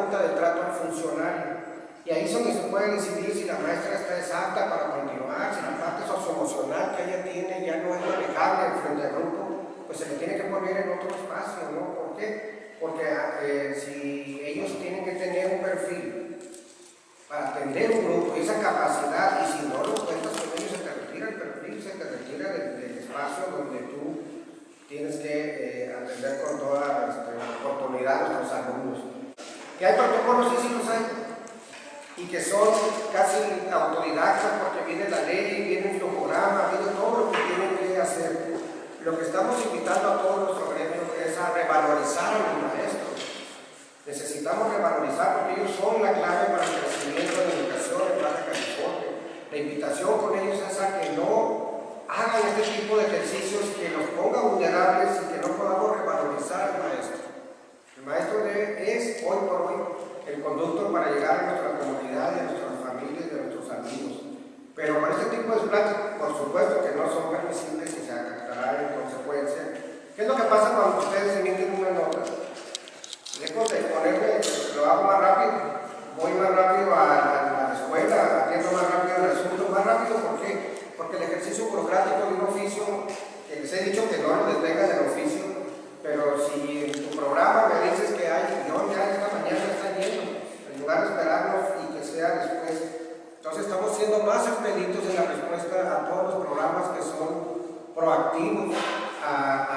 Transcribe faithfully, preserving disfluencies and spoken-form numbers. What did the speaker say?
falta de trato al funcionario. Y ahí es donde se puede decidir si la maestra está exacta para continuar, si la parte socioemocional que ella tiene ya no es manejable frente al grupo, pues se le tiene que poner en otro espacio, ¿no? ¿Por qué? Porque eh, si ellos tienen que tener un perfil para atender un grupo y esa capacidad, y si no lo cuentas con ellos, se te retira el perfil, se te retira del, del espacio donde tú tienes que eh, atender con toda este, oportunidad a nuestros alumnos. Que hay protocolos, sí, sí los hay, y que son casi autodidactas porque viene la ley, viene un programa, viene todo lo que tienen que hacer. Lo que estamos invitando a todo nuestro gremio es a revalorizar a los maestros. Necesitamos revalorizar porque ellos son la clave para el crecimiento de la educación en Baja California. La invitación con ellos es a que no hagan este tipo de ejercicios que los ponga vulnerables y que no podamos revalorizar al maestro. El maestro de, es hoy por hoy el conducto para llegar a nuestra comunidad, a nuestras familias y a nuestros amigos. Pero con este tipo de pláticas, por supuesto que no son permisibles y se actará en consecuencia. ¿Qué es lo que pasa cuando ustedes emiten una nota? Lejos de ponerme, lo hago más rápido, voy más rápido a la, a la escuela, atiendo más rápido el asunto, más rápido, ¿por qué? Porque el ejercicio burocrático de un oficio, que les he dicho que no lo detenga del oficio, pero si en tu programa me dices que hay, yo ya esta mañana está lleno, en lugar de esperarnos y que sea después. Entonces estamos siendo más expeditos en la respuesta a todos los programas que son proactivos a